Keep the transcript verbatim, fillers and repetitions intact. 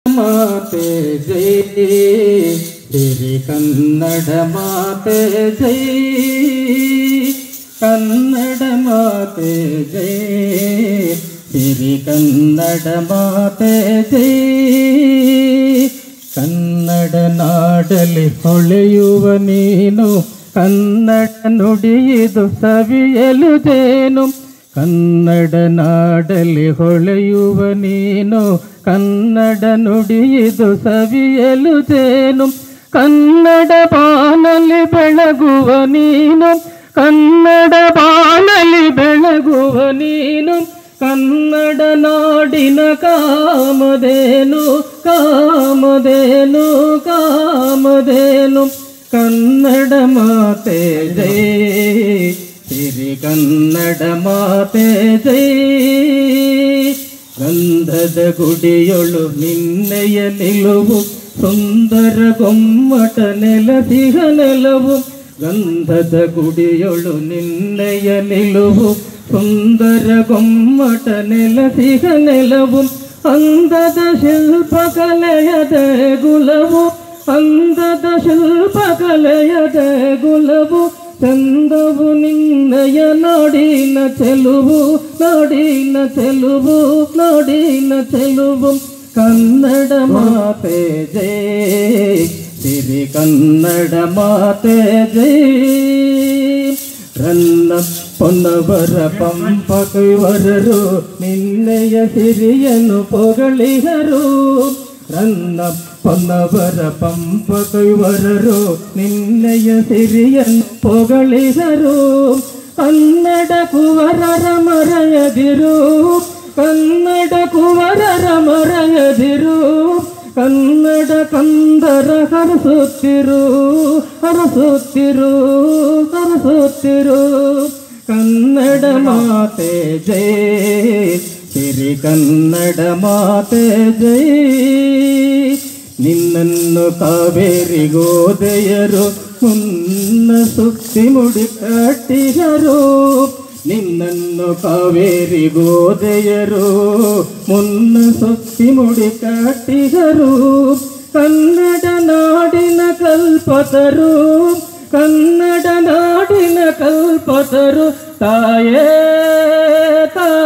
ಮಾತೆ ಜೈ ಸಿರಿ ಕನ್ನಡ ಮಾತೆ ಜೈ ಕನ್ನಡ ಮಾತೆ ಜೈ ಸಿರಿ ಕನ್ನಡ ಮಾತೆ ಜೈ ಕನ್ನಡ ನಾಡಲಿ ಹೊಳೆಯುವ ನೀನು ಕನ್ನಡ ನುಡಿಯಿದು ಸವಿಯಲು ಜೇನು ಕನ್ನಡ ನಾಡಲಿ ಹೊಳೆಯುವ ನೀನು ಕನ್ನಡ ನುಡಿಯಿದು ಸವಿಯಲು ಜೇನು ಕನ್ನಡ ಬಾನಲಿ ಬೆಳಗುವ ನೀನು ಕನ್ನಡ ಬಾನಲಿ ಬೆಳಗುವ ನೀನು ಕನ್ನಡ ನಾಡಿನ ಕಾಮಧೇನು ಕಾಮಧೇನು ಕಾಮಧೇನು ಕನ್ನಡ ಮಾತೆ ಜೈ ಸಿರಿ ಕನ್ನಡ ಮಾತೆ ಜೈ ಗಂಧದ ಗುಡಿಯೊಳು ನಿನ್ನೆಯ ನಿಲುವು ಸುಂದರ ಗೊಮ್ಮಟ ನೆಲಸಿಗ ನೆಲವು ಗಂಧದ ಗುಡಿಯೊಳು ನಿನ್ನೆಯ ನಿಲುವು ಸುಂದರ ಗೊಮ್ಮಟ ನೆಲಸಿಗ ನೆಲವು ಅಂದದ ಶಿಲ್ಪಕಲೆಯದ ಗುಲವು ಅಂದದ ಶಿಲ್ಪಕಲೆಯದ ಗುಲವು ಚಂದವು ನಿನ್ನಯ ನಾಡಿನ ಚೆಲುವು ನಾಡಿನ ಚೆಲುವು ನಾಡಿನ ಚೆಲುವು ಕನ್ನಡ ಮಾತೆ ಜೈ ಸಿರಿ ಕನ್ನಡ ಮಾತೆ ಜೈ ರನ್ನ ಪೊನ್ನವರ ಪಂಪಕೈವರರು ನಿನ್ನೆಯ ಸಿರಿಯನ್ನು ಪೊಗಳಿಹರು ರನ್ನ ಪೊನ್ನವರ ಪಂಪಕೈವರರು ನಿನ್ನೆಯ ಸಿರಿಯನ್ನು ಪೊಗಳಿಹರು ಕನ್ನಡ ಕುವರರ ಮರೆಯದಿರು ಕನ್ನಡ ಕುವರರ ಮರೆಯದಿರು ಕನ್ನಡ ಕಂದರ ಹರಸುತ್ತಿರು ಹರಸುತ್ತಿರು ಹರಸುತ್ತಿರು ಕನ್ನಡ ಮಾತೆ ಜೈ ಸಿರಿ ಕನ್ನಡ ಮಾತೆ ಜೈ ನಿನ್ನನ್ನು ಕಾವೇರಿ ಗೋದೆಯರು ಮುನ್ನ ಸುತ್ತಿ ಮುಡಿ ಕಟ್ಟಿದರು ನಿನ್ನನ್ನು ಕಾವೇರಿ ಗೋದೆಯರು ಮುನ್ನ ಸುತ್ತಿ ಮುಡಿ ಕಟ್ಟಿದರು ಕನ್ನಡ ನಾಡಿನ ಕಲ್ಪತರು ಕನ್ನಡ ನಾಡಿನ ಕಲ್ಪತರು ತಾಯೇ ತಾ